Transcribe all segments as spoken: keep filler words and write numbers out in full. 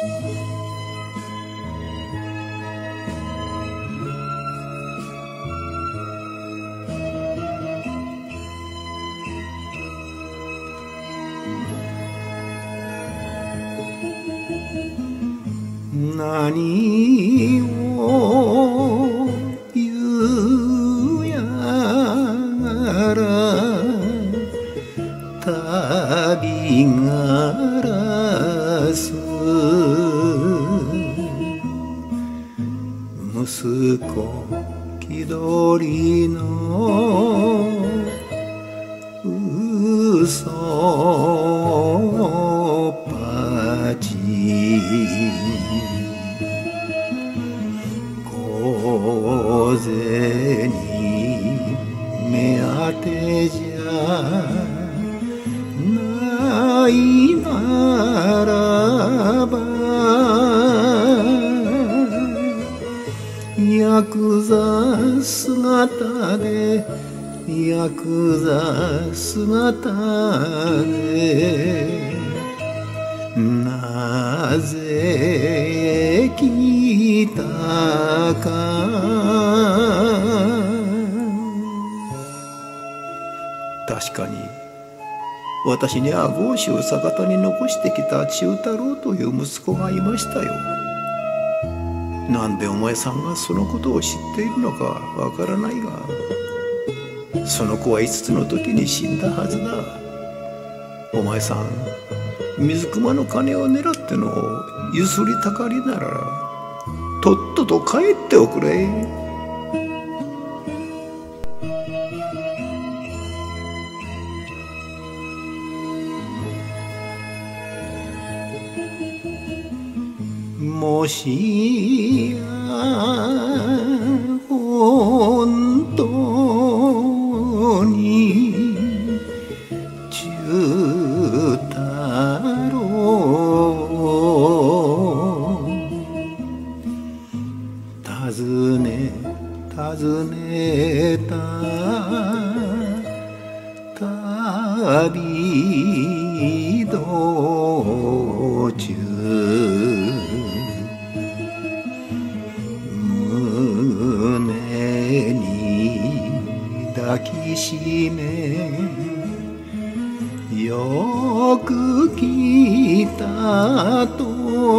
何を言うやら旅がらす息子気取りの嘘パチ小銭目当てじゃないならばヤクザ姿でヤクザ姿でなぜ来たか。確かに私には豪州酒田に残してきた忠太郎という息子がいましたよ。なんでお前さんがそのことを知っているのかわからないが、その子はいつつの時に死んだはずだ。お前さん水熊の金を狙ってのゆすりたかりならとっとと帰っておくれ。もしや本当に忠太郎尋ね尋ねた旅道中胸に抱きしめよく来たと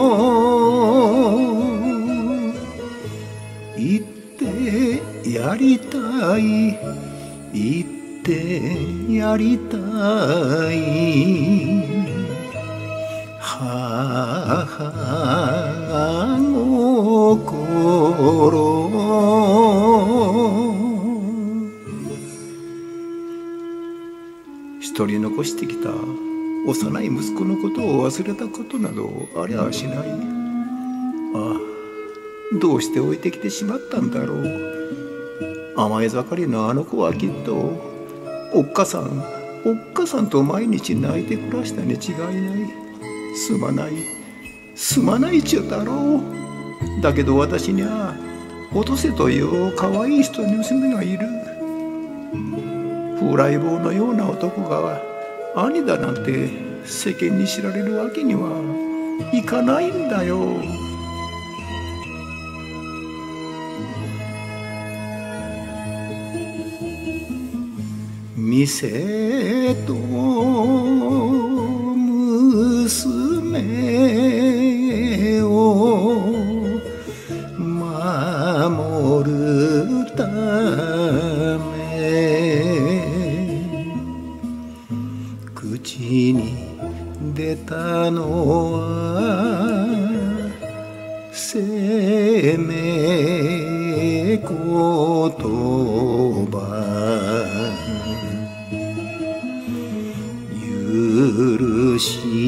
言ってやりたい言ってやりたい母心。一人残してきた幼い息子のことを忘れたことなどありゃしない。ああ、どうして置いてきてしまったんだろう。甘え盛りのあの子はきっとおっかさんおっかさんと毎日泣いて暮らしたに違いない。すまないすまない忠太郎。だけど私にはおとせという可愛い人娘がいる。風来坊のような男が兄だなんて世間に知られるわけにはいかないんだよ。店と娘を守るため口に出たのはせめ言葉。許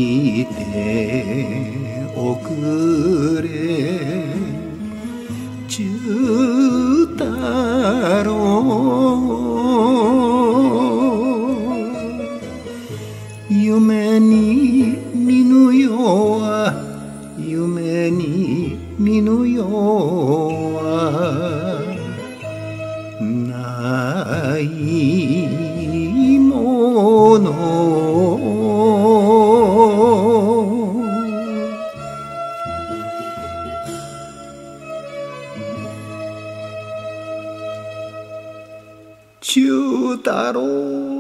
しておくれ忠太郎。夢に見ぬようは夢に見ぬようはないもの。 太郎。